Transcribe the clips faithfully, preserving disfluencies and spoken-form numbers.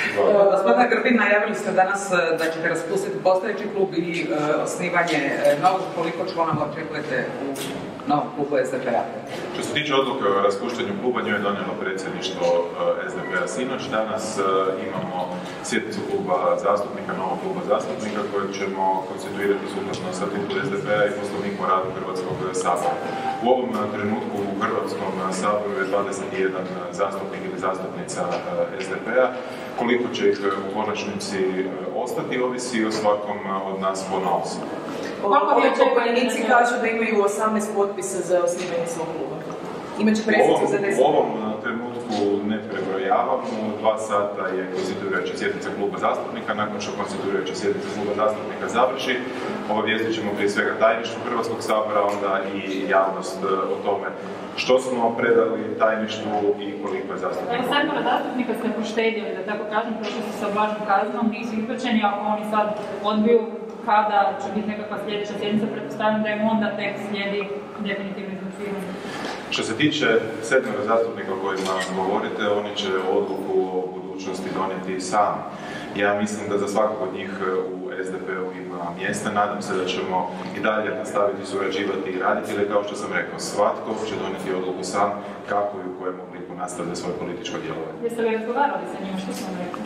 Gospodine Grbin, najavili ste danas da ćete raspustiti postojeći klub i osnivanje novog. Koliko članova očekujete u novom klubu S D P-a? Što se tiče odluke o raspuštanju kluba, nju je donijelo predsjedništvo S D P-a sinoć. Danas imamo sjednicu kluba zastupnika, novog kluba zastupnika, kojeg ćemo konstituirati sukladno statutu S D P-a i poslovniku o radu Hrvatskog sabora. U ovom trenutku u Hrvatskom saboru je dvadeset jedan zastupnik ili zastupnica S D P-a. Koliko će ih u konačnici ostati, ovisi o svakom od nas ponaosob. Ovi pokojnici kažu da imaju osamnaest potpisa za osnivanje svog kluba. Imaće presicu za deset. U ovom trenutku ne prebrojavamo. Dva sata je konstituirajuća sjednica kluba zastupnika. Nakon što konstituirajuća sjednica kluba zastupnika završi, obavijestit ćemo prije svega tajništvo Hrvatskog sabora, onda i javnost o tome što smo predali tajništvu i koliko je zastupnika. Evo, sedmora zastupnika ste poštedjeli, da tako kažem, prošli su sa blažom kaznom, nisu izbačeni, ako oni sad odbiju kada će biti nekakva sljedeća sjednica, pretpostavljam da im onda tek slijedi definitivno izbacivanje. Što se tiče sedmora zastupnika o kojima govorite, oni će odluku o budućnosti donijeti sami. Ja mislim da za svakog od njih u S D P-u ima mjesta. Nadam se da ćemo i dalje nastaviti surađivati i raditi, ili kao što sam rekao, svatko će donijeti odluku sam kako i u kojem obliku nastavlja svoje političko djelovanje. Jeste li razgovarali sa njima, što smo rekli?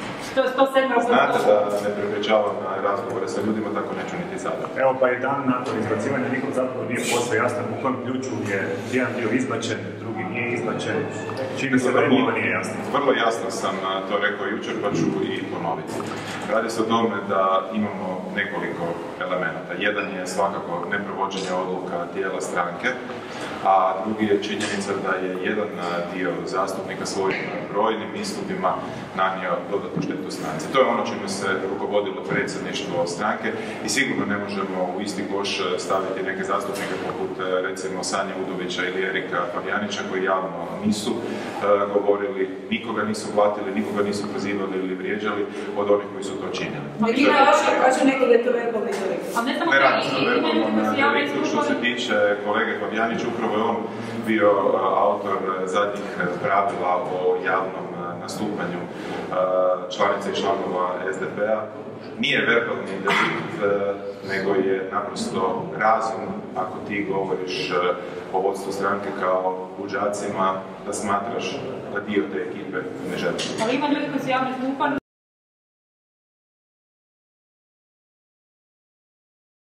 Znate da ne prepričavam razgovore sa ljudima, tako neću niti sada. Evo pa je dan nakon izbacivanja, nikom zapravo nije posve jasno u kojem ključu je jedan dio izbačen, drugi nije izbačen. Čini se da njima nije jasno. Vrlo jasno sam to rekao jučer, pa ću i ponoviti. Radi se o tome da imamo nekoliko elemenata. Jedan je svakako neprovođenje odluka tijela stranke, a drugi je činjenica da je jedan dio zastupnika svojim brojnim istupima nanio dodatnu štetu stranci. To je ono čime se rukovodilo predsjedništvo stranke i sigurno ne možemo u isti koš staviti neke zastupnike poput recimo Sanje Udovića ili Erika Fabijanića koji javno nisu uh, govorili, nikoga nisu blatili, nikoga nisu pozivali ili vrijeđali od onih koji su to činili. Neki kažu neko da je to verbalni delikт. Ne radi se o verbalnom deliktu. Što se tiče kolege Fabijanića, upravo je on bio autor zadnjih pravila o javnom nastupanju članica i članova S D P-a. Nije verbalni delikt, nego je naprosto razum, ako ti govoriš o vodstvu stranke kao luđacima, da smatraš da dio te ekipe ne želi. Ali ima ljudi koji su javno stupani.